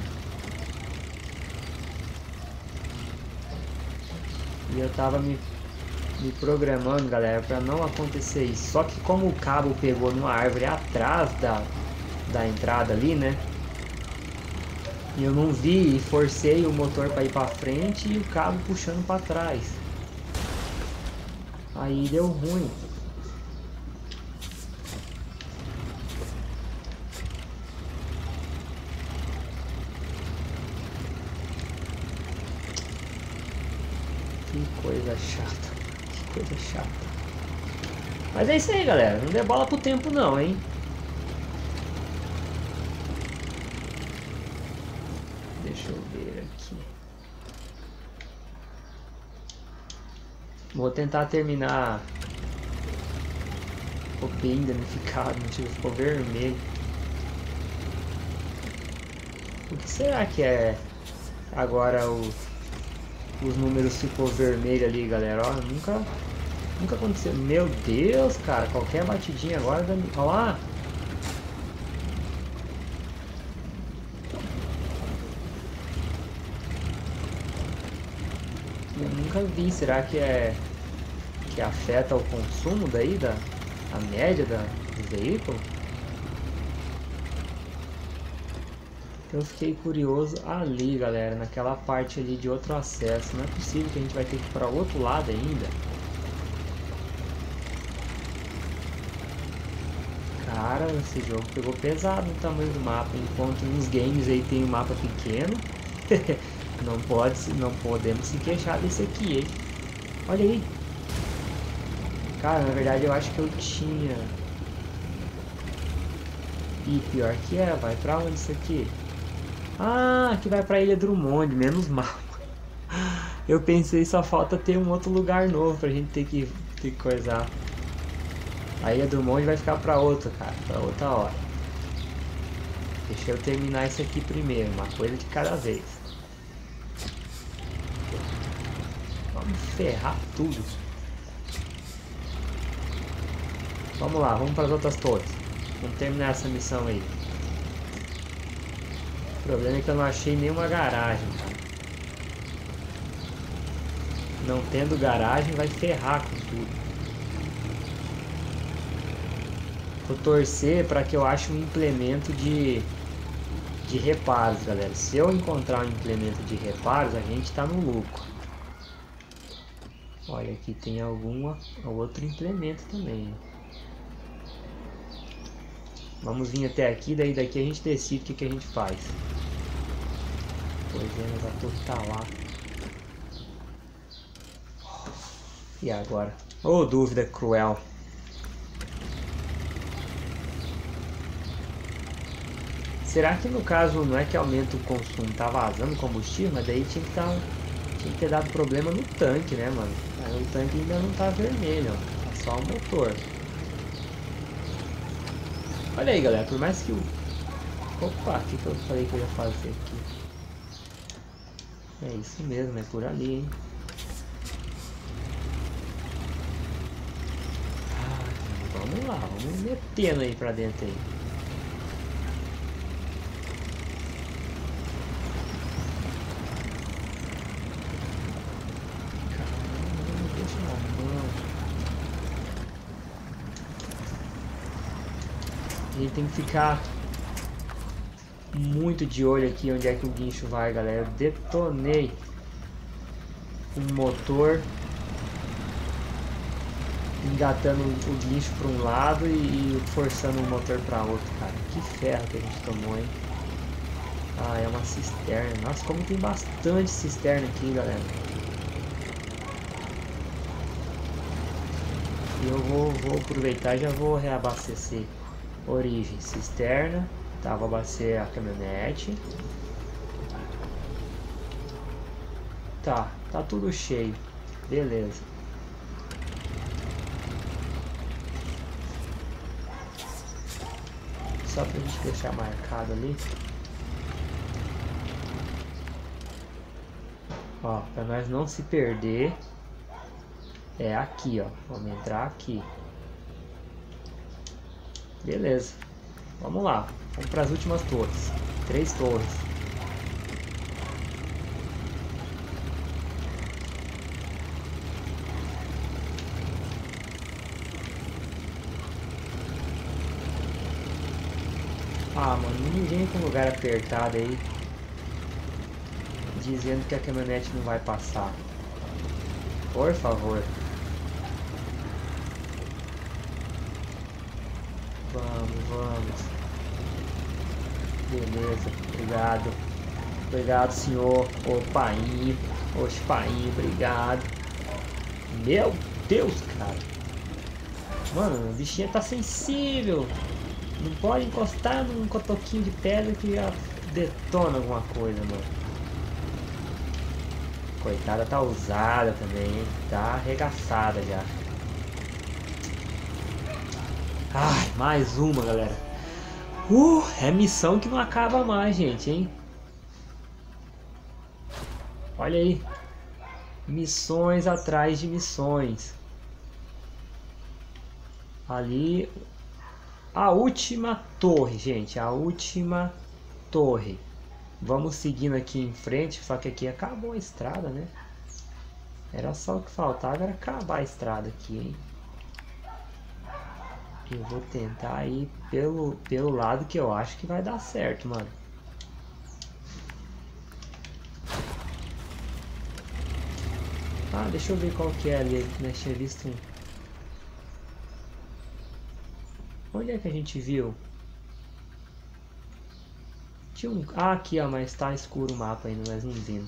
E eu tava me, me programando, galera, para não acontecer isso. Só que como o cabo pegou numa árvore atrás da, da entrada ali, né? E eu não vi e forcei o motor para ir para frente e o cabo puxando para trás. Aí deu ruim. Que coisa chata, que coisa chata. Mas é isso aí, galera. Não dê bola pro tempo não, hein? Deixa eu ver aqui. Vou tentar terminar. Ficou bem danificado, o motivo ficou vermelho. O que será que é agora o... Os números ficou vermelho ali, galera. Ó, nunca, nunca aconteceu. Meu Deus, cara. Qualquer batidinha agora... Da... Olha lá. Eu nunca vi. Será que é... Que afeta o consumo daí? Da... A média da... do veículo? Eu fiquei curioso ali, galera, naquela parte ali de outro acesso. Não é possível que a gente vai ter que ir para outro lado ainda. Cara, esse jogo pegou pesado no tamanho do mapa. Enquanto nos games aí tem um mapa pequeno, não pode, não podemos se queixar desse aqui, hein? Olha aí. Cara, na verdade eu acho que eu tinha. E pior que é, vai pra onde isso aqui? Ah, que vai pra Ilha Drummond, menos mal. Eu pensei só falta ter um outro lugar novo pra gente ter que, ter que coisar. A Ilha Drummond vai ficar pra outra, cara, pra outra hora. Deixa eu terminar isso aqui primeiro, uma coisa de cada vez. Vamos ferrar tudo. Vamos lá, vamos para as outras torres. Vamos terminar essa missão aí. O problema é que eu não achei nenhuma garagem, cara. Não tendo garagem vai ferrar com tudo. Vou torcer para que eu ache um implemento de, de reparos, galera. Se eu encontrar um implemento de reparos, a gente tá no lucro. Olha, aqui tem alguma outro implemento também. Vamos vir até aqui, daí daqui a gente decide o que, que a gente faz. Pois é, mas a torre tá lá. E agora? Oh, dúvida cruel. Será que no caso não é que aumenta o consumo, tá vazando combustível, mas daí tinha que, tá, tinha que ter dado problema no tanque, né, mano? Aí o tanque ainda não tá vermelho, ó. É só o motor. Olha aí, galera, por mais que o... Opa, o que, que eu falei que eu ia fazer aqui? É isso mesmo, é por ali, hein? Ah, vamos lá, vamos metendo aí pra dentro aí. A gente tem que ficar muito de olho aqui onde é que o guincho vai, galera. Eu detonei um motor engatando o guincho para um lado e forçando o motor para outro, cara. Que ferro que a gente tomou, hein? Ah, é uma cisterna. Nossa, como tem bastante cisterna aqui, galera. E eu vou, vou aproveitar e já vou reabastecer. Origem, cisterna. Tá, vou abastecer a caminhonete. Tá, tá tudo cheio. Beleza. Só pra gente deixar marcado ali. Ó, pra nós não se perder. É aqui, ó. Vamos entrar aqui. Beleza. Vamos lá. Vamos para as últimas torres. Três torres. Ah, mano, ninguém com lugar apertado aí. Dizendo que a caminhonete não vai passar. Por favor. Vamos, vamos. Beleza, obrigado. Obrigado, senhor. Ô, painho. Oxe, painho, obrigado. Meu Deus, cara. Mano, a bichinha tá sensível. Não pode encostar num cotoquinho de pedra que já detona alguma coisa, mano. Coitada, tá usada também, hein? Tá arregaçada já. Ai, mais uma, galera. Uh, é missão que não acaba mais, gente, hein? Olha aí. Missões atrás de missões. Ali. A última torre, gente. A última torre. Vamos seguindo aqui em frente. Só que aqui acabou a estrada, né? Era só o que faltava, era acabar a estrada aqui, hein? Eu vou tentar ir pelo, pelo lado que eu acho que vai dar certo, mano. Ah, deixa eu ver qual que é ali, né? Tinha visto um... Onde é que a gente viu? Tinha um... Ah, aqui, ó, mas tá escuro o mapa ainda, nós não vimos.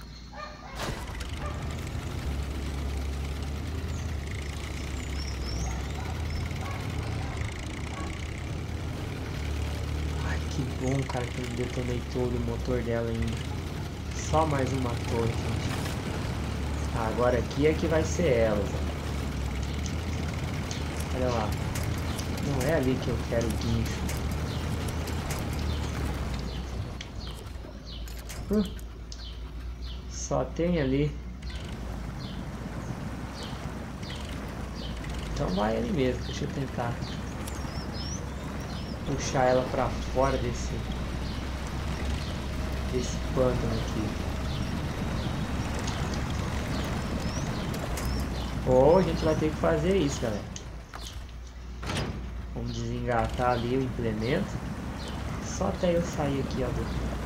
Que bom, cara, que eu detonei todo o motor dela ainda. Só mais uma torre, gente. Ah, agora aqui é que vai ser ela. Olha lá. Não é ali que eu quero o guincho. Hum. Só tem ali. Então vai ali mesmo. Deixa eu tentar puxar ela pra fora desse desse pântano aqui. Ou oh, a gente vai ter que fazer isso, galera. Vamos desengatar ali o implemento. Só até eu sair aqui, ó.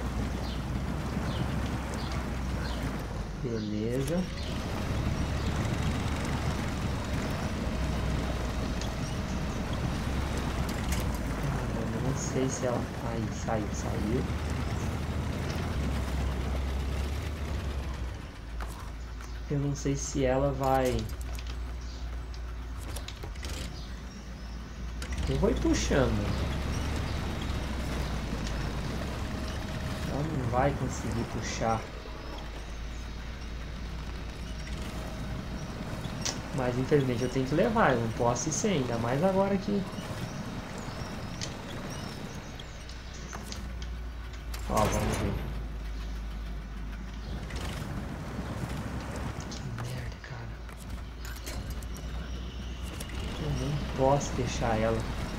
Beleza. Eu não sei se ela... Aí, saiu, saiu. Eu não sei se ela vai... Eu vou ir puxando. Ela não vai conseguir puxar. Mas infelizmente eu tenho que levar, eu não posso ir sem, ainda mais agora que... Ó, vamos ver. Que merda, cara. Eu não posso deixar ela.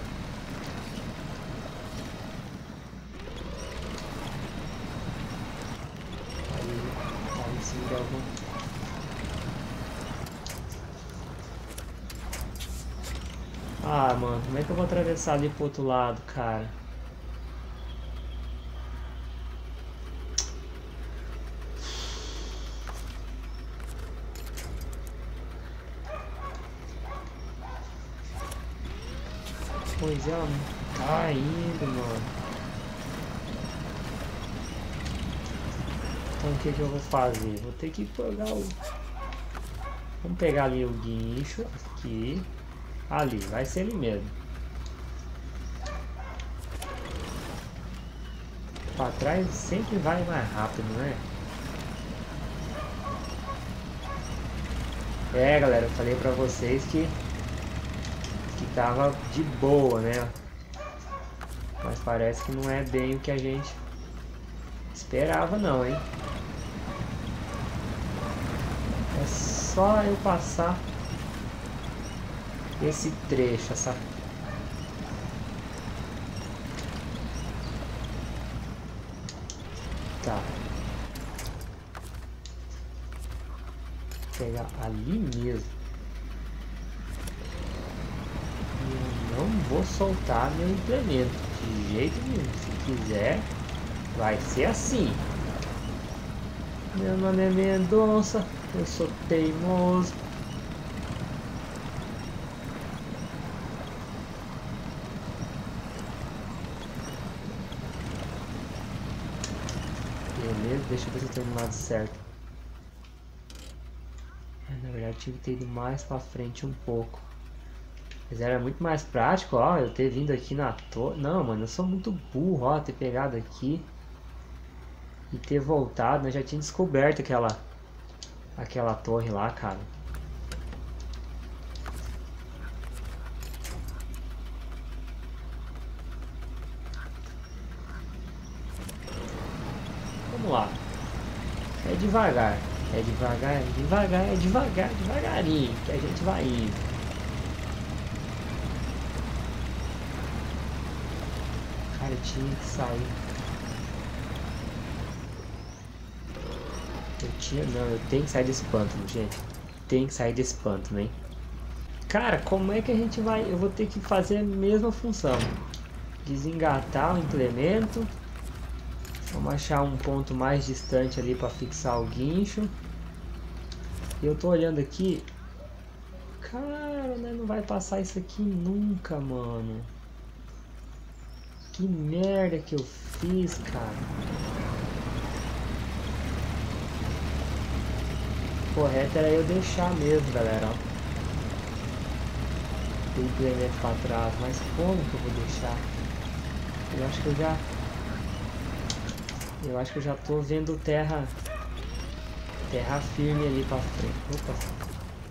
Aí, aí sim eu vou... Ah, mano, como é que eu vou atravessar ali pro outro lado, cara? Pois é, ela não tá indo, mano. Então o que que eu vou fazer? Vou ter que pegar o... Vamos pegar ali o guincho aqui. Ali, vai ser ele mesmo. Pra trás sempre vai mais rápido, né? É, galera, eu falei pra vocês que que tava de boa, né? Mas parece que não é bem o que a gente esperava não, hein? É só eu passar esse trecho, essa... Tá. Vou pegar ali mesmo. Eu não vou soltar meu implemento de jeito nenhum. Se quiser, vai ser assim. Meu nome é Mendonça, eu sou teimoso. Beleza, deixa eu ver se eu tô indo do lado certo. Na verdade, tive que ter ido mais pra frente um pouco. Mas era muito mais prático, ó, eu ter vindo aqui na torre. Não, mano, eu sou muito burro, ó, ter pegado aqui e ter voltado. Eu já tinha descoberto aquela aquela torre lá, cara. Vamos lá. É devagar, é devagar, é devagar, é devagar, devagarinho, que a gente vai indo. Cara, eu tinha que sair. Eu tinha, não, eu tenho que sair desse pântano, gente. Tem que sair desse pântano, hein? Cara, como é que a gente vai... Eu vou ter que fazer a mesma função. Desengatar o implemento. Vamos achar um ponto mais distante ali para fixar o guincho. Eu tô olhando aqui. Cara, né, não vai passar isso aqui nunca, mano. Que merda que eu fiz, cara. O correto era eu deixar mesmo, galera. O implemento para trás. Mas como que eu vou deixar? Eu acho que eu já... Eu acho que eu já tô vendo terra... Terra firme ali pra frente. Opa.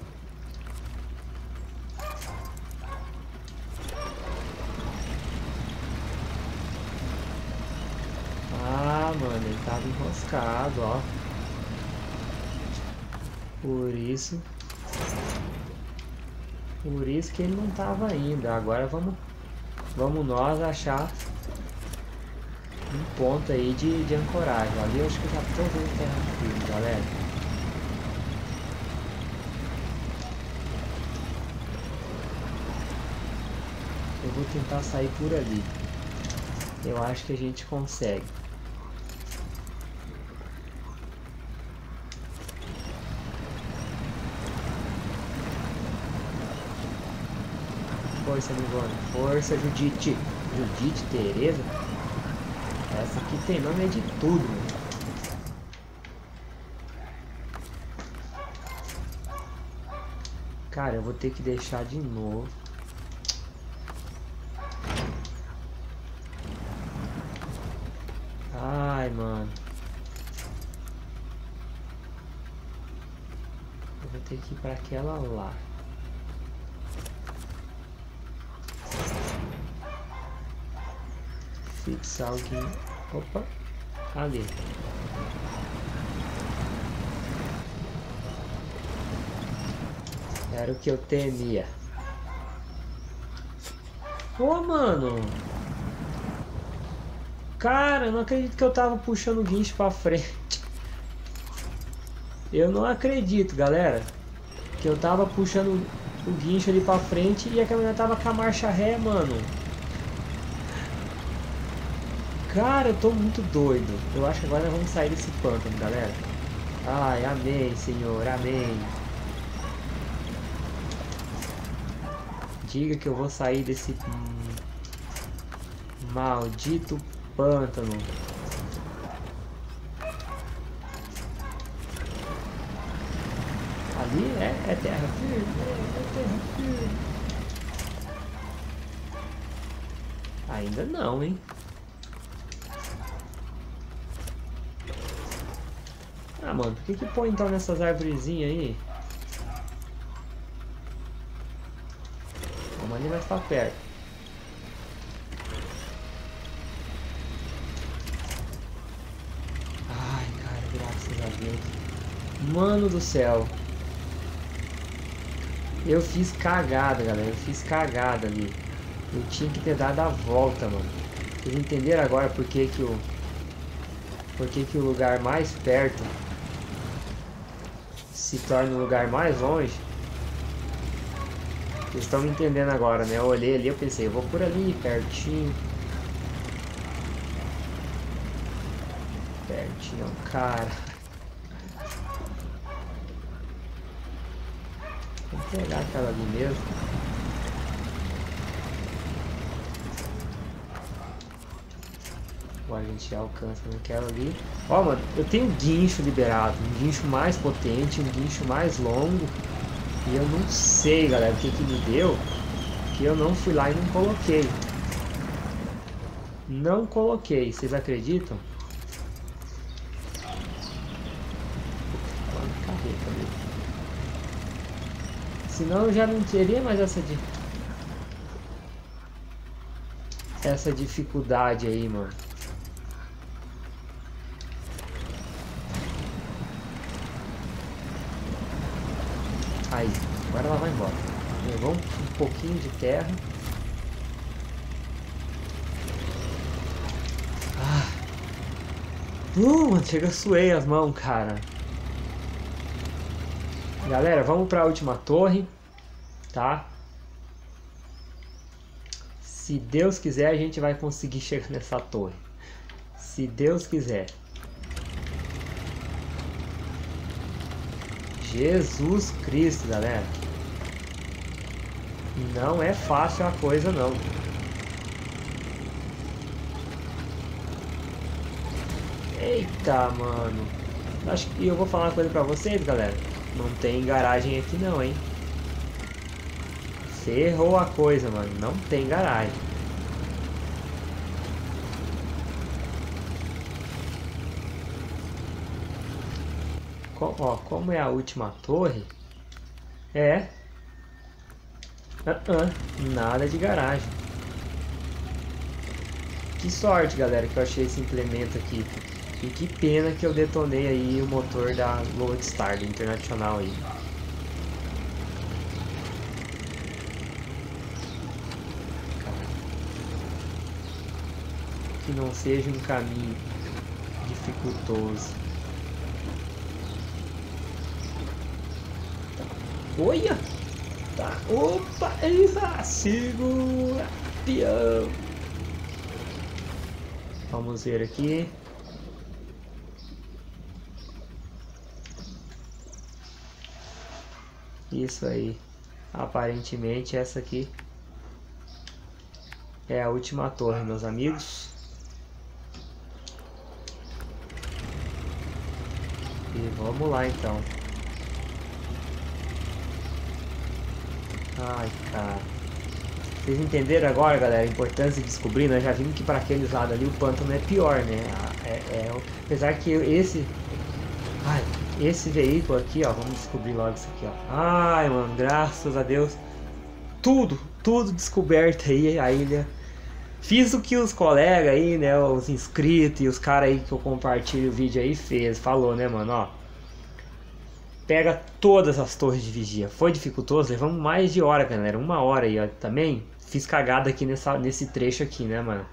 Ah, mano, ele tava enroscado, ó. Por isso. Por isso que ele não tava ainda. Agora vamos, vamos nós achar um ponto aí de, de ancoragem. Ali eu acho que eu já tô vendo terra firme, galera. Eu vou tentar sair por ali. Eu acho que a gente consegue. Força, Livone. Força, Judite. Judite, Tereza. Essa aqui tem nome é de tudo, mano. Cara, eu vou ter que deixar de novo. Ai, mano. Eu vou ter que ir pra aquela lá. Fixar alguém. Opa. Ali. Era o que eu temia. Ô, mano. Cara, eu não acredito que eu tava puxando o guincho pra frente. Eu não acredito, galera. Que eu tava puxando o guincho ali pra frente e a caminhonete tava com a marcha ré, mano. Cara, eu tô muito doido. Eu acho que agora nós vamos sair desse pântano, galera. Ai, amém, Senhor, amém. Diga que eu vou sair desse hum, maldito pântano. Ali é, é terra firme, é, é terra firme. Ainda não, hein? Ah, mano, por que que põe então nessas arvorezinhas aí? Vamos ali mais pra perto. Ai, cara, graças a Deus. Mano do céu. Eu fiz cagada, galera. Eu fiz cagada ali. Eu tinha que ter dado a volta, mano. Vocês entenderam agora por que que o... Por que que o lugar mais perto se torna um lugar mais longe? Vocês estão me entendendo agora, né? Eu olhei ali, eu pensei, eu vou por ali, pertinho. Pertinho, cara. Vou pegar aquela ali mesmo. Agora a gente alcança naquela ali. Ó, mano, eu tenho um guincho liberado. Um guincho mais potente, um guincho mais longo. E eu não sei, galera, o que que me deu. Que eu não fui lá e não coloquei. Não coloquei, vocês acreditam? Senão eu já não teria mais essa de... Essa dificuldade aí, mano. Aí, agora ela vai embora. Levou um pouquinho de terra. Ah. Uh, chega, suei as mãos, cara. Galera, vamos para a última torre, tá? Se Deus quiser, a gente vai conseguir chegar nessa torre. Se Deus quiser. Jesus Cristo, galera. Não é fácil a coisa, não. Eita, mano. Acho que eu vou falar uma coisa pra vocês, galera. Não tem garagem aqui não, hein. Ferrou a coisa, mano. Não tem garagem. Co ó, como é a última torre, é... Uh -uh, nada de garagem. Que sorte, galera, que eu achei esse implemento aqui. E que pena que eu detonei aí o motor da Lodestar, do Internacional aí. que não seja um caminho dificultoso. Olha! Tá, opa, Elisa, segura, peão. Vamos ver aqui. Isso aí. Aparentemente essa aqui é a última torre, meus amigos. E vamos lá então. Ai, cara. Vocês entenderam agora, galera, a importância de descobrir, né? Já vimos que para aqueles lados ali o pântano é pior, né? É, é, apesar que esse... Ai, esse veículo aqui, ó, vamos descobrir logo isso aqui, ó. Ai, mano, graças a Deus. Tudo, tudo descoberto aí, a ilha. Fiz o que os colegas aí, né, os inscritos e os caras aí que eu compartilho o vídeo aí fez. Falou, né, mano, ó. Pega todas as torres de vigia. Foi dificultoso, levamos mais de hora, galera. Uma hora aí, ó, também. Fiz cagada aqui nessa, nesse trecho aqui, né, mano.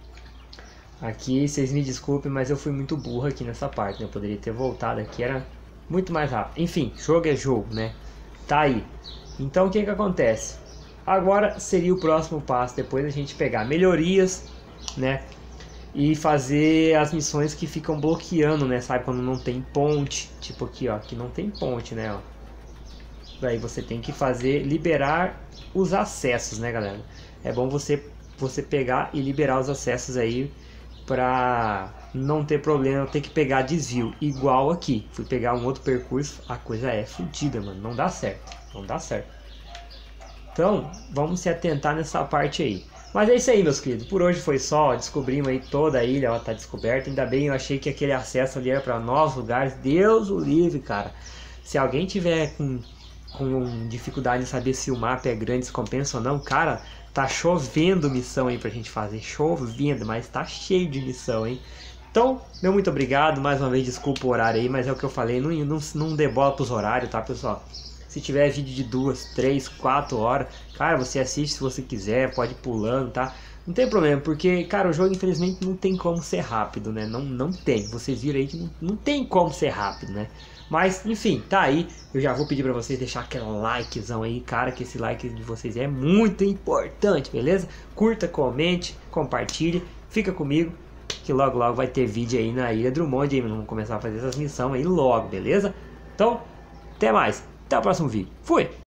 Aqui, vocês me desculpem, mas eu fui muito burro aqui nessa parte, né? Eu poderia ter voltado aqui, era muito mais rápido. Enfim, jogo é jogo, né? Tá aí. Então, o que que acontece? Agora seria o próximo passo, depois a gente pegar melhorias, né? E fazer as missões que ficam bloqueando, né? Sabe, quando não tem ponte. Tipo aqui, ó, que não tem ponte, né, ó. Daí você tem que fazer, liberar os acessos, né, galera? É bom você, você pegar e liberar os acessos aí pra não ter problema, ter que pegar desvio. Igual aqui, fui pegar um outro percurso, a coisa é fodida, mano. Não dá certo, não dá certo. Então, vamos se atentar nessa parte aí. Mas é isso aí, meus queridos. Por hoje foi só. Descobrimos aí toda a ilha, ela tá descoberta. Ainda bem, eu achei que aquele acesso ali era para novos lugares. Deus o livre, cara. Se alguém tiver com, com dificuldade em saber se o mapa é grande, se compensa ou não, cara, tá chovendo missão aí pra gente fazer. Chovendo, mas tá cheio de missão, hein? Então, meu muito obrigado. Mais uma vez, desculpa o horário aí, mas é o que eu falei. Não, não, não dê bola pros horários, tá, pessoal? Se tiver vídeo de duas, três, quatro horas, cara, você assiste se você quiser, pode ir pulando, tá? Não tem problema, porque, cara, o jogo infelizmente não tem como ser rápido, né? Não, não tem, vocês viram aí que não, não tem como ser rápido, né? Mas, enfim, tá aí. Eu já vou pedir pra vocês deixar aquele likezão aí, cara, que esse like de vocês é muito importante, beleza? Curta, comente, compartilhe, fica comigo, que logo logo vai ter vídeo aí na Ilha Drummond, aí vamos começar a fazer essas missões aí logo, beleza? Então, até mais. Até o próximo vídeo. Fui!